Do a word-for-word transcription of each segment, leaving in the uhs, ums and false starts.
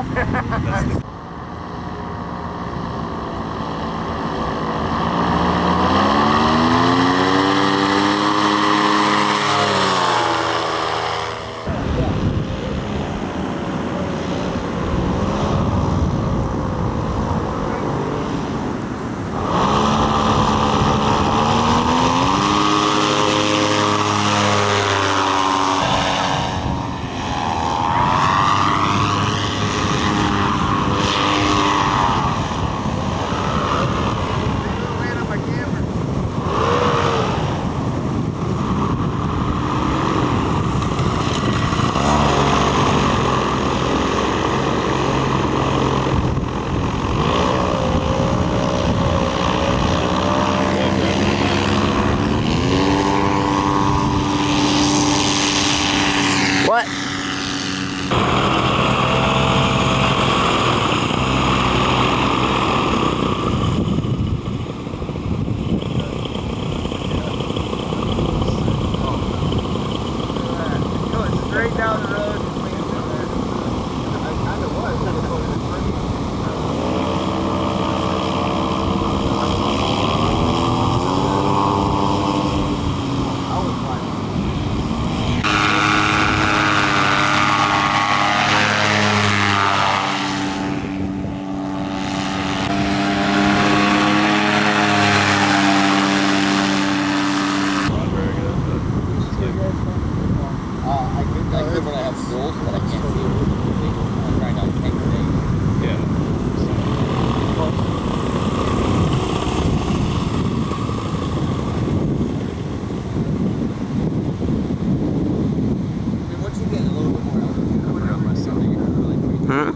off. What? Going straight down the road. I kind of was. I was flying. When I have goals, but I can't see it. I'm trying not to take the day. Yeah. I mean, once you get a little bit more altitude, I'm around my son, you can really treat Hmm?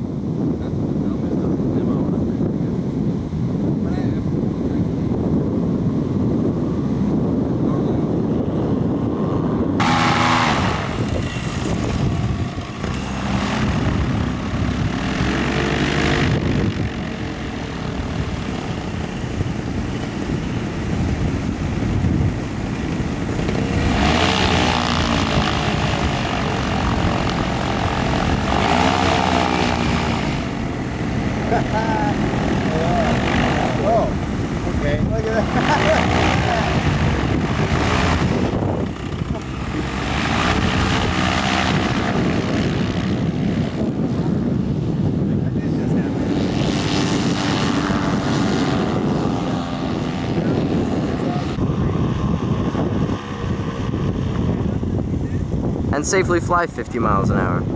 Oh, okay. Look at that. And safely fly fifty miles an hour.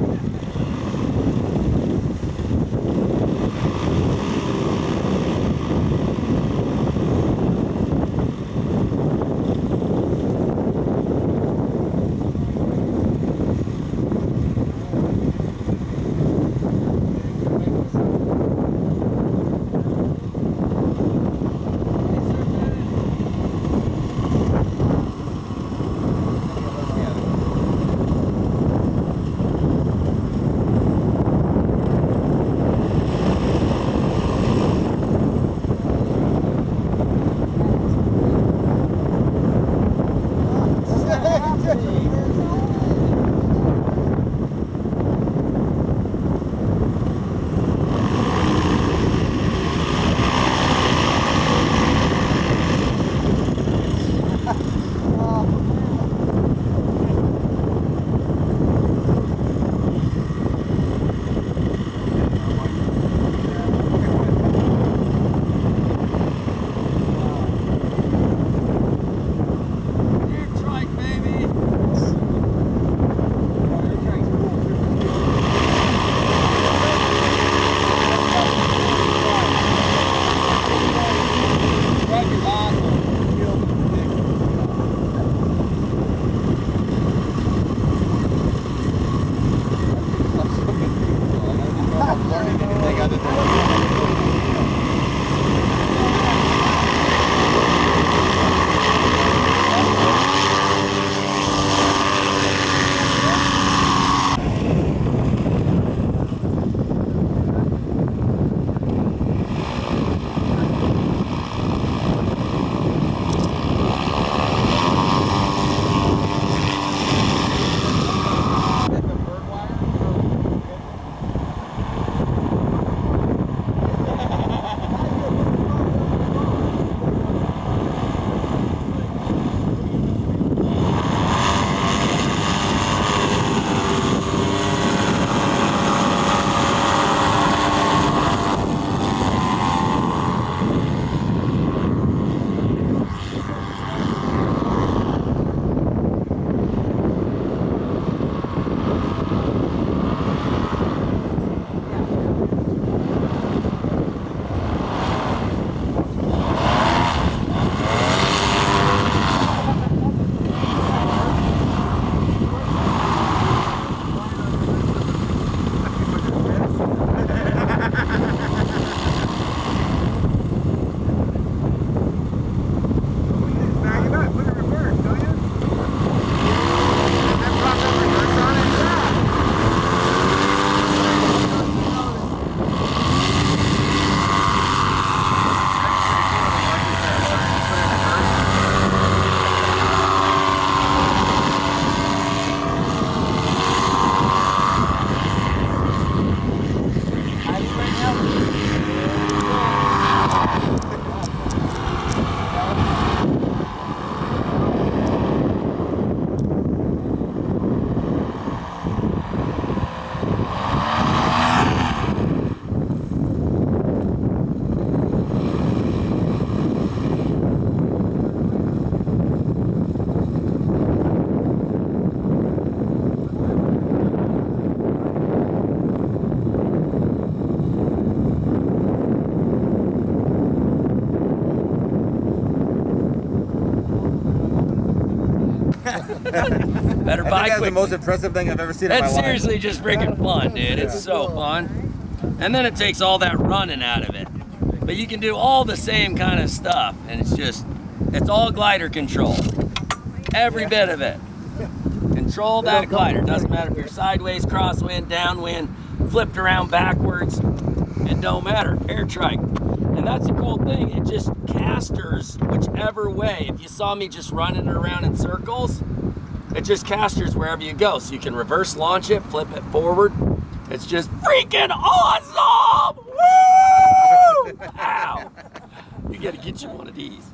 Better I buy think that's quick. the most impressive thing I've ever seen in my That's life. seriously just freaking fun, dude. It's so fun. And then it takes all that running out of it. But you can do all the same kind of stuff, and it's just, it's all glider control. Every bit of it. Control that glider. Doesn't matter if you're sideways, crosswind, downwind, flipped around backwards. It don't matter. Air trike. And that's the cool thing. It just casters whichever way. If you saw me just running around in circles, it just casters wherever you go. So you can reverse launch it, flip it forward. It's just freaking awesome! Woo! Ow! You gotta get you one of these.